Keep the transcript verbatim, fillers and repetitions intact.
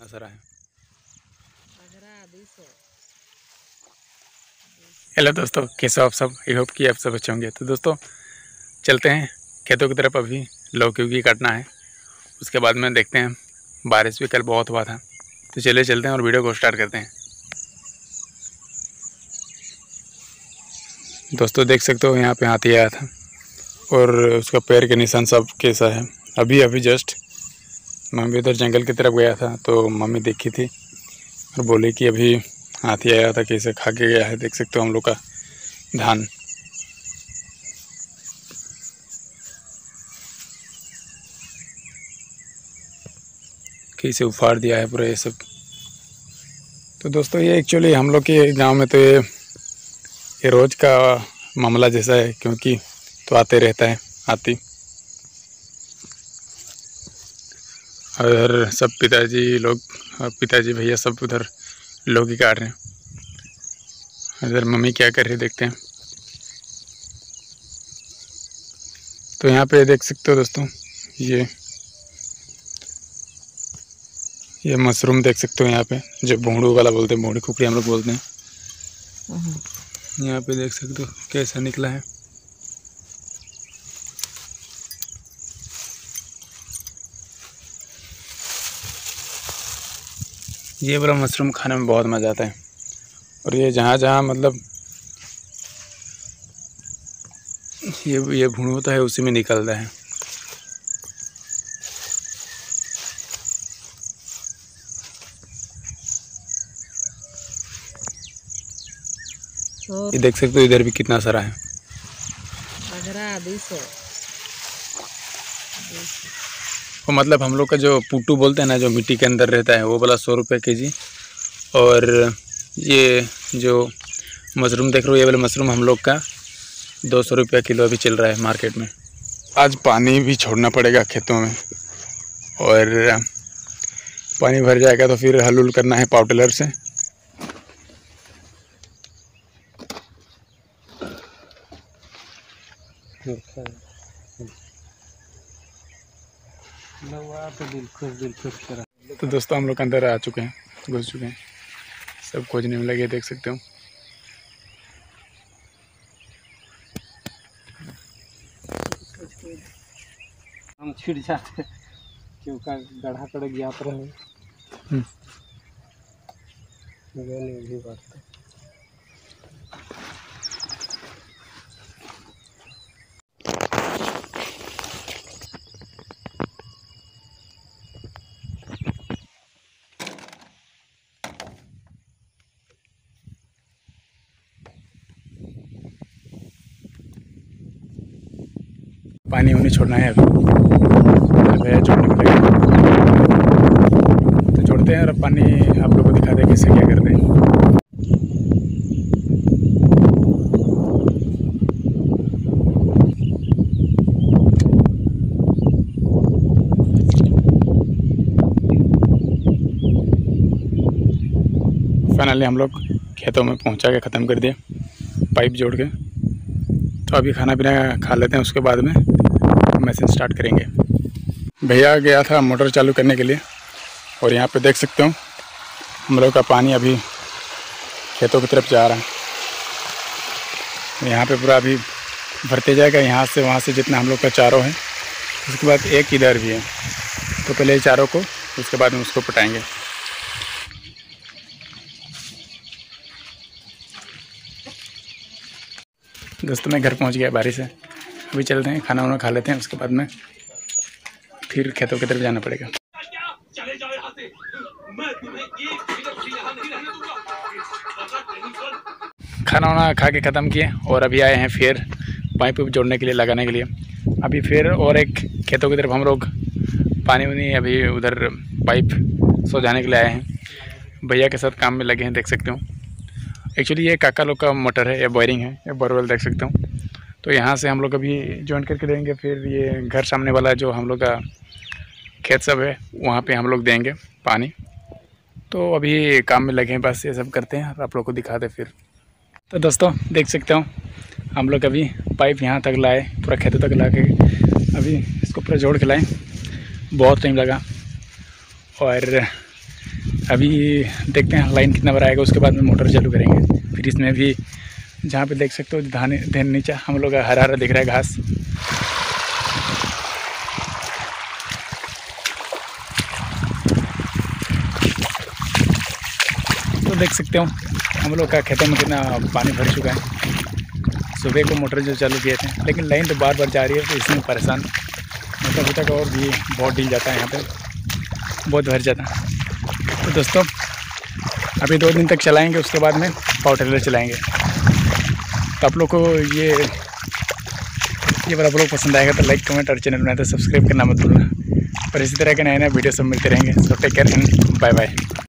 नजर आए। हेलो दोस्तों, कैसे हो आप सब? आई होप कि आप सब अच्छे होंगे। तो दोस्तों चलते हैं खेतों की तरफ। अभी लौकी की काटना है, उसके बाद में देखते हैं। बारिश भी कल बहुत हुआ था, तो चलिए चलते हैं और वीडियो को स्टार्ट करते हैं। दोस्तों देख सकते हो यहाँ पे हाथी आया था और उसका पैर के निशान सब कैसा है। अभी अभी जस्ट मम्मी उधर जंगल की तरफ गया था तो मम्मी देखी थी और बोली कि अभी हाथी आया था, कैसे खा के गया है। देख सकते हो हम लोग का धान। कैसे उफाड़ दिया है पूरा ये सब। तो दोस्तों ये एक्चुअली हम लोग के गांव में तो ये ये रोज़ का मामला जैसा है, क्योंकि तो आते रहता है हाथी। और सब पिताजी लोग पिताजी भैया सब उधर लौकी काट रहे हैं। इधर मम्मी क्या कर रही है देखते हैं। तो यहाँ पे देख सकते हो दोस्तों, ये ये मशरूम देख सकते हो यहाँ पे, जो भोंडू वाला बोलते हैं, भोंडी खुखड़ी हम लोग बोलते हैं। यहाँ पे देख सकते हो कैसा निकला है। ये वाला मशरूम खाने में बहुत मज़ा आता है। और ये जहाँ जहाँ मतलब ये ये भुण होता है उसी में निकलता है। ये देख सकते हो इधर भी कितना सारा है। वो मतलब हम लोग का जो पुट्टू बोलते हैं ना, जो मिट्टी के अंदर रहता है, वो वाला सौ रुपये के जी। और ये जो मशरूम देख रहे हो, ये वाला मशरूम हम लोग का दो सौ रुपये किलो अभी चल रहा है मार्केट में। आज पानी भी छोड़ना पड़ेगा खेतों में, और पानी भर जाएगा तो फिर हल उल करना है पावर टिलर से। तो दोस्तों हम लोग अंदर आ चुके हैं, घुस चुके हैं, सब खोजने में लगे, देख सकते हो। हम छिड़ जाते क्योंकि गड्ढा कड़ गया रहे भी बात। पानी उन्हें छोड़ना है अभी, भैया छोड़ने को लगे तो छोड़ते हैं। और अब पानी आप लोगों को दिखाते हैं कैसे क्या करते हैं। फाइनली हम लोग खेतों में पहुंचा के ख़त्म कर दिए पाइप जोड़ के। तो अभी खाना पीना खा लेते हैं, उसके बाद में मैसेज स्टार्ट करेंगे। भैया गया था मोटर चालू करने के लिए, और यहाँ पे देख सकते हो हम लोग का पानी अभी खेतों की तरफ जा रहा है। यहाँ पे पूरा अभी भरते जाएगा, यहाँ से वहाँ से जितना हम लोग का चारों है। उसके बाद एक इधर भी है, तो पहले चारों को, उसके बाद में उसको पटाएंगे। दोस्तों मैं घर पहुंच गया बारिश से। अभी चलते हैं, खाना वाना खा लेते हैं, उसके बाद में फिर खेतों की तरफ जाना पड़ेगा। खाना वाना खा के ख़त्म किए और अभी आए हैं फिर पाइप जोड़ने के लिए, लगाने के लिए। अभी फिर और एक खेतों की तरफ हम लोग पानी वानी अभी उधर पाइप सो जाने के लिए आए हैं। भैया के साथ काम में लगे हैं, देख सकते हो। एक्चुअली ये काका लोग का मोटर है, ये बोरिंग है, ये बोरवेल देख सकते हो। तो यहाँ से हम लोग अभी ज्वाइन करके देंगे, फिर ये घर सामने वाला जो हम लोग का खेत सब है वहाँ पे हम लोग देंगे पानी। तो अभी काम में लगे हैं, बस ये सब करते हैं और आप लोग को दिखाते फिर। तो दोस्तों देख सकते हो हम लोग अभी पाइप यहाँ तक लाए, पूरा खेतों तक ला के अभी इसको पूरा जोड़ के लाए। बहुत टाइम लगा और अभी देखते हैं लाइन कितना बड़ा आएगा, उसके बाद में मोटर चालू करेंगे। फिर इसमें भी जहाँ पे देख सकते हो धान धान नीचे हम लोग का हरा हरा दिख रहा है घास। तो देख सकते हो हम लोग का खेतों में कितना पानी भर चुका है। सुबह को मोटर जो चालू किए थे, लेकिन लाइन तो बार बार जा रही है, तो इसमें परेशान मतलब अभी तक और भी बहुत ढील जाता है, यहाँ पे बहुत भर जाता है। तो दोस्तों अभी दो दिन तक चलाएंगे, उसके बाद में पावर टिलर चलाएंगे। तो आप लोग को ये ये बार आप लोग पसंद आएगा तो लाइक कमेंट और चैनल बनाए तो सब्सक्राइब करना मत भूलना। और इसी तरह के नए नए वीडियो सब मिलते रहेंगे। So take care and bye bye.